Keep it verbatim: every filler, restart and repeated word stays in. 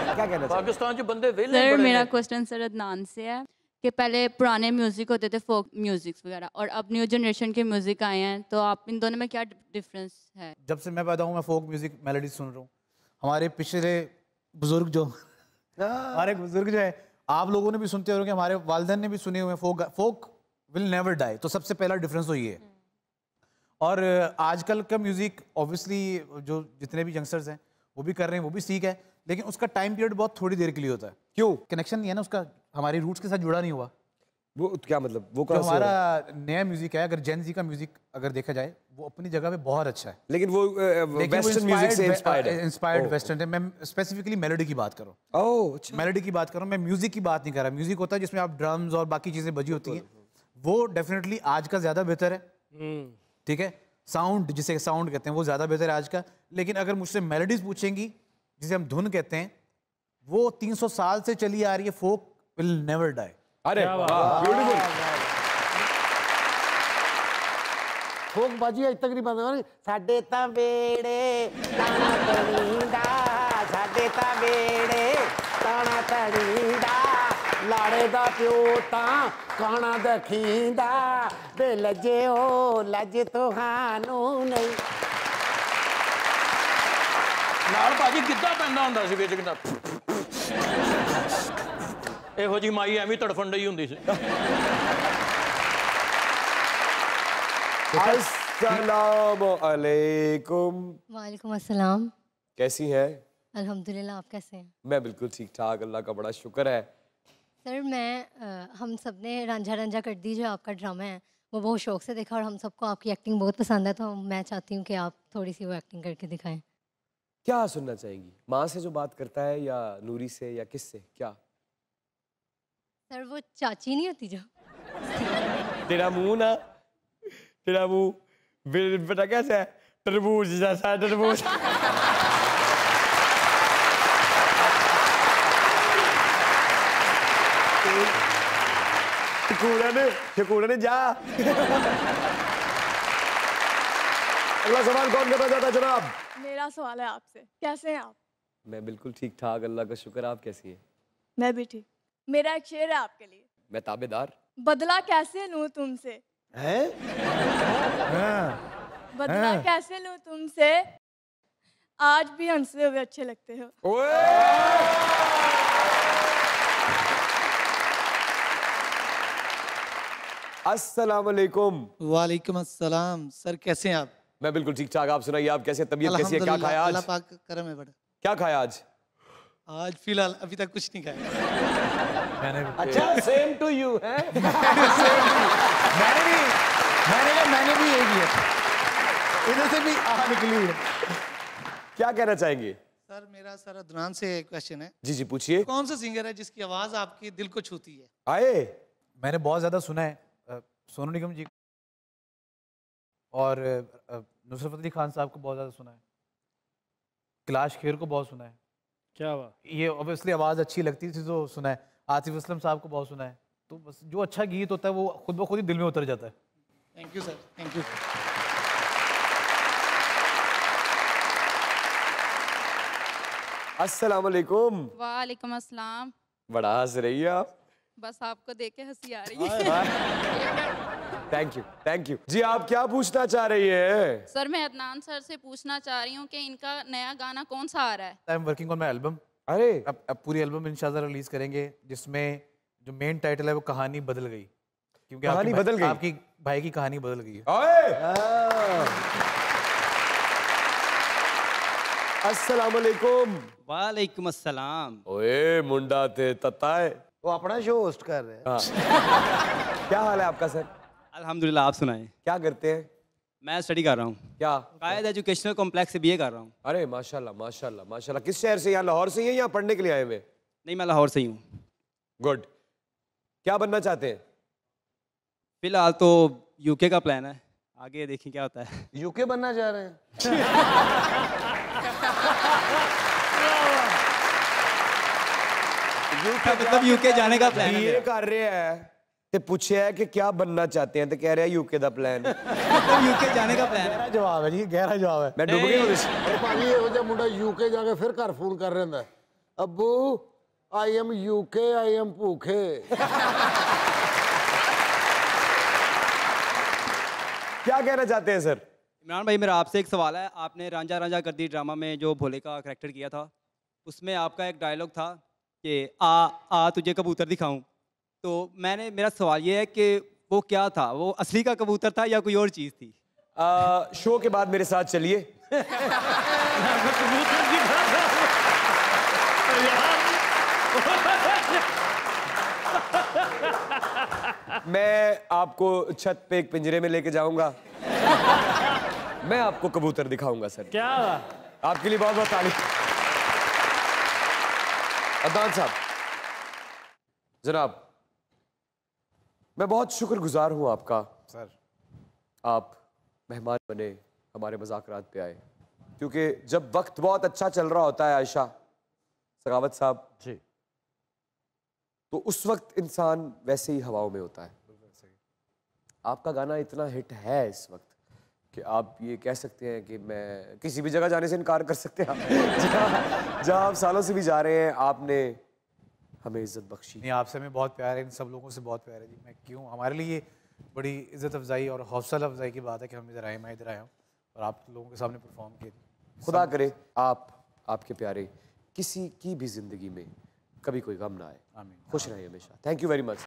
क्या कहना पाकिस्तान च बंदे वेले सर बड़े मेरा हैं। क्वेश्चन सर अदनान से है कि पहले पुराने म्यूजिक होते थे, फोक म्यूजिक्स वगैरह, और अब न्यू जनरेशन के म्यूजिक आए हैं, तो आप इन दोनों में क्या डिफरेंस है? जब से मैं पैदा हूँ मैं फोक म्यूजिक मेलोडी सुन रहा हूँ। हमारे पिछले बुजुर्ग जो हमारे बुजुर्ग जो है, आप लोगों ने भी सुनते हो कि हमारे वालिदैन ने भी सुने हुए हैं, folk folk will never die. तो सबसे पहला डिफरेंस तो ये है। और आजकल का म्यूजिक ऑब्वियसली जो जितने भी यंगस्टर्स हैं वो भी कर रहे हैं, वो भी सीख है, लेकिन उसका टाइम पीरियड बहुत थोड़ी देर के लिए होता है। क्यों? कनेक्शन नहीं है ना उसका, हमारी रूट्स के साथ जुड़ा नहीं हुआ। वो क्या मतलब? वो जो हमारा नया म्यूजिक है, अगर जेन जी का म्यूजिक अगर देखा जाए, वो अपनी जगह पे बहुत अच्छा है, लेकिन वो वेस्टर्न म्यूजिक से इंस्पायर्ड है। इंस्पायर्ड वेस्टर्न है। मैं स्पेसिफिकली मेलोडी की बात कर रहा हूँ। ओह अच्छा। मेलोडी की बात कर रहा हूँ, मैं म्यूजिक की बात नहीं कर रहा। म्यूजिक होता है जिसमें आप ड्रम्स और बाकी चीजें बजी होती हैं, वो डेफिनेटली आज का ज्यादा बेहतर है। ठीक है, साउंड जिसे साउंड कहते हैं वो ज्यादा बेहतर है आज का। लेकिन अगर मुझसे मेलोडीज पूछेंगी, जिसे हम धुन कहते हैं, वो तीन सौ साल से चली आ रही है। Folk will never die. अरे ब्यूटीफुल। फोक बाजी अज तक नहीं बंद हो रही। साडे तां बेड़े ताना तड़ींदा, साडे तां बेड़े ताना तड़ींदा, लाड़े दा प्यो तां काना दखींदा, बे लजे ओ लज तुहानू नहीं। ਨਾਲ ਭਾਜੀ ਗਿੱਧਾ ਪੈਂਦਾ ਹੁੰਦਾ ਸੀ ਵਿੱਚ ਕਿੰਨਾ ਇਹੋ ਜੀ ਮਾਈ ਐਵੇਂ ਤੜਫਣ ਡਈ ਹੁੰਦੀ ਸੀ। अस्सलामु अलैकुम। वालेकुम अस्सलाम। कैसी हैं? अल्हम्दुलिल्लाह, आप कैसे हैं? मैं बिल्कुल ठीक ठाक, अल्लाह का बड़ा शुक्र है। सर मैं आ, हम सब ने रांझा रांझा कर दी जो आपका ड्रामा है वो बहुत शौक से देखा, और हम सबको आपकी एक्टिंग बहुत पसंद है, तो मैं चाहती हूँ कि आप थोड़ी सी वो एक्टिंग करके दिखाएं। क्या सुनना चाहेंगी? माँ से जो बात करता है या नूरी से या किस से? क्या सर वो चाची नहीं होती जो? तेरा मुंह ना, तेरा मुंह बेटा कैसा है? तरबूज जैसा है, तरबूज। शकूरा ने शकूरा ने जा। अगला सवाल कौन करना चाहता है जनाब? मेरा सवाल है आपसे, कैसे हैं आप? मैं बिल्कुल ठीक ठाक, अल्लाह का शुक्र। आप कैसी हैं? मैं भी ठीक। मेरा एक शेर है आपके लिए। मैं ताबेदार। बदला कैसे लूं तुमसे, हैं? बदला कैसे लूं तुमसे, आज भी हंसते हुए अच्छे लगते हो। अस्सलाम वालेकुम। वालेकुम अस्सलाम। सर कैसे हैं आप? मैं बिल्कुल ठीक ठाक, आप सुनाइए, आप कैसे? तबीयत कैसी है? क्या खाया आज? अल्लाह पाक का करम है बड़ा। क्या खाया आज? आज फिलहाल अभी तक कुछ नहीं खाया। मैंने भी अच्छा, सेम टू यू है। मैंने भी मैंने भी मैंने भी यही किया, इधर से भी आह निकली है। क्या कहना चाहेंगे? सर मेरा सर अदनान से क्वेश्चन है। जी जी पूछिए। कौन सा सिंगर है जिसकी आवाज आपके दिल को छूती है? आए मैंने बहुत ज्यादा सुना है अ, सोनू निगम जी और अ, नुसरत फतेह अली खान साहब को बहुत ज्यादा सुना है, कैलाश खेर को बहुत सुना है। क्या बात? ये ऑब्वियसली आवाज अच्छी लगती थी तो सुना है। आतिफ असलम साहब को बहुत सुना है। तो बस जो अच्छा गीत होता है वो खुद ब खुद ही दिल में उतर जाता है। Thank you sir, thank you. अस्सलाम वालेकुम। वालेकुम अस्सलाम। बड़ा हंस रही है आप। बस आपको देख के हंसी आ रही है। Thank you thank you. जी आप क्या पूछना चाह रही हैं? सर मैं अदनान सर से पूछना चाह रही हूँ कि इनका नया गाना कौन सा आ रहा है? I am working on my album. अरे अब अब पूरी एल्बम इंशाल्लाह रिलीज करेंगे, जिसमें जो मेन टाइटल है वो कहानी बदल गई। क्योंकि कहानी आपकी बदल गई? आपकी भाई की कहानी बदल गई है। अस्सलाम वालेकुम। वालेकुम अस्सलाम। ओए मुंडा थे तताए। वो अपना शो होस्ट कर रहे हैं। हाँ। क्या हाल है आपका सर? अल्हम्दुलिल्लाह, आप सुनाएं। क्या करते हैं? मैं स्टडी कर रहा हूँ। क्या? कायद एजुकेशनल कॉम्प्लेक्स से बीए कर रहा हूँ। अरे माशाल्लाह माशाल्लाह माशाल्लाह। किस शहर से? यहाँ लाहौर से ही हैं या पढ़ने के लिए आए हुए? नहीं, मैं लाहौर से ही हूँ। गुड। क्या बनना चाहते हैं? फिलहाल तो यूके का प्लान है, आगे देखें क्या होता है। यूके बनना चाह रहे हैं? यूके मतलब यूके जाने का प्लान है। बीए कर रहे हैं ते पूछे है कि क्या बनना चाहते हैं तो कह रहे हैं यूके दा प्लान। मतलब यूके जाने का प्लान है। गहरा जवाब है जी, गहरा जवाब है। मैं डूब गया हूं। और भाजी ਇਹੋ ਜਿਹਾ ਮੁੰਡਾ यूके जाके फिर घर फोन कर रहा है। अब्बू I am UK I am भूखे। क्या कहना चाहते हैं सर? इमरान भाई मेरा आपसे एक सवाल है। आपने रांझा रांझा कर दी ड्रामा में जो भोले का करैक्टर किया था, उसमें आपका एक डायलॉग था कि आ आ तुझे कबूतर दिखाऊं। तो मैंने मेरा सवाल ये है कि वो क्या था, वो असली का कबूतर था या कोई और चीज़ थी? आ, शो के बाद मेरे साथ चलिए। मैं आपको छत पे एक पिंजरे में लेके जाऊंगा। मैं आपको कबूतर दिखाऊंगा सर। क्या आपके लिए बहुत बहुत ताली। अदनान साहब, जनाब, मैं बहुत शुक्रगुजार हूं आपका सर। आप मेहमान बने, हमारे मज़ाकरात पे आए, क्योंकि जब वक्त बहुत अच्छा चल रहा होता है आयशा सखावत साहब जी, तो उस वक्त इंसान वैसे ही हवाओं में होता है। आपका गाना इतना हिट है इस वक्त कि आप ये कह सकते हैं कि मैं किसी भी जगह जाने से इनकार कर सकते हैं। जहाँ जहाँ आप सालों से भी जा रहे हैं, आपने हमें इज्जत बख्शी। नहीं, आपसे हमें बहुत प्यार है, इन सब लोगों से बहुत प्यार है जी। मैं क्यों, हमारे लिए बड़ी इज्जत अफजाई और हौसला अफजाई की बात है कि हम इधर आए, मैं इधर आया हूँ और आप लोगों के सामने परफॉर्म किए। खुदा करे आप आपके प्यारे किसी की भी जिंदगी में कभी कोई गम ना आए। आमीन। खुश रहें हमेशा। Thank you very much.